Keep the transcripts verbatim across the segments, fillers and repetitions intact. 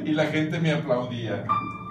y la gente me aplaudía.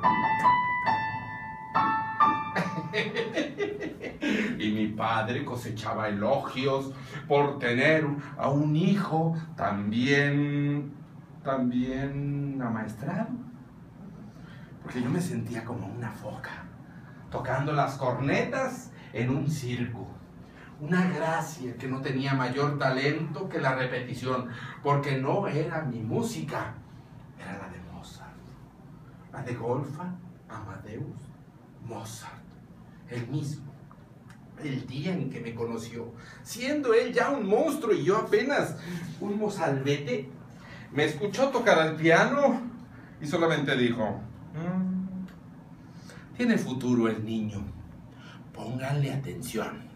Y mi padre cosechaba elogios por tener a un hijo también, también amaestrado. Porque yo me sentía como una foca, tocando las cornetas en un circo. Una gracia que no tenía mayor talento que la repetición, porque no era mi música, era la de Mozart, la de Wolfgang Amadeus Mozart, el mismo, el día en que me conoció, siendo él ya un monstruo y yo apenas un mozalbete, me escuchó tocar al piano y solamente dijo: mmm, tiene futuro el niño, pónganle atención.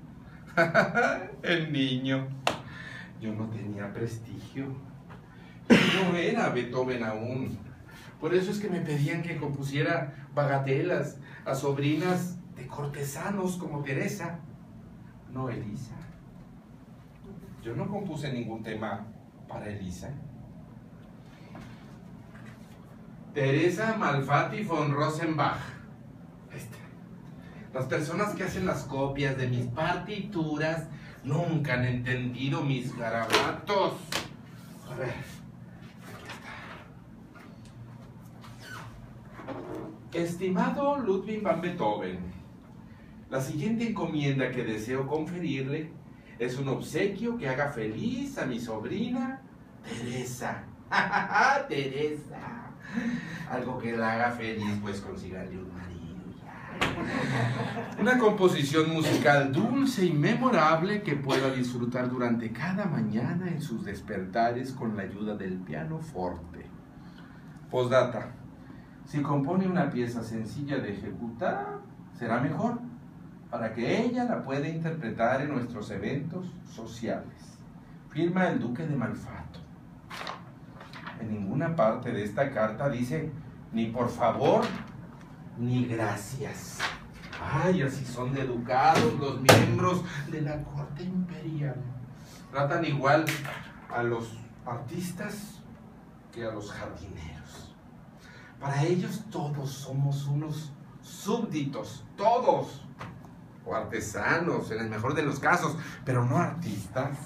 El niño. Yo no tenía prestigio. Yo no era Beethoven aún. Por eso es que me pedían que compusiera bagatelas a sobrinas de cortesanos como Teresa, no Elisa. Yo no compuse ningún tema para Elisa. Teresa Malfatti von Rosenbach. Esta. Las personas que hacen las copias de mis partituras nunca han entendido mis garabatos. A ver, aquí está. Estimado Ludwig van Beethoven, la siguiente encomienda que deseo conferirle es un obsequio que haga feliz a mi sobrina Teresa. Teresa. Algo que la haga feliz, pues consígale un marido. Una composición musical dulce y memorable que pueda disfrutar durante cada mañana en sus despertares con la ayuda del pianoforte. Postdata: si compone una pieza sencilla de ejecutar, será mejor, para que ella la pueda interpretar en nuestros eventos sociales. Firma el Duque de Malfatti. En ninguna parte de esta carta dice ni por favor ni gracias. Ay, así son de educados los miembros de la corte imperial. Tratan igual a los artistas que a los jardineros. Para ellos todos somos unos súbditos, todos. O artesanos, en el mejor de los casos, pero no artistas.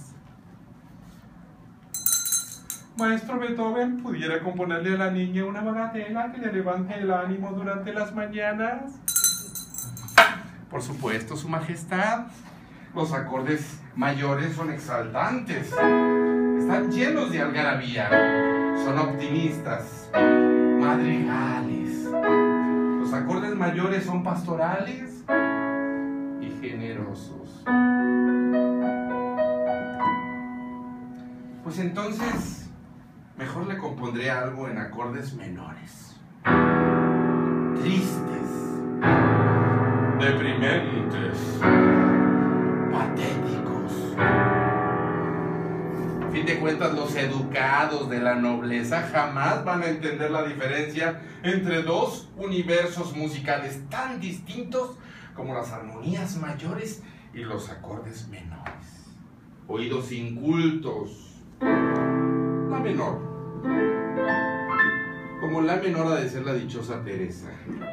Maestro Beethoven, ¿pudiera componerle a la niña una bagatela que le levante el ánimo durante las mañanas? Por supuesto, Su Majestad. Los acordes mayores son exaltantes. Están llenos de algarabía. Son optimistas. Madrigales. Los acordes mayores son pastorales y generosos. Pues entonces, mejor le compondré algo en acordes menores. Tristes, deprimentes, patéticos. A fin de cuentas, los educados de la nobleza jamás van a entender la diferencia entre dos universos musicales tan distintos como las armonías mayores y los acordes menores. Oídos incultos. La menor. Como la menor ha de ser la dichosa Teresa.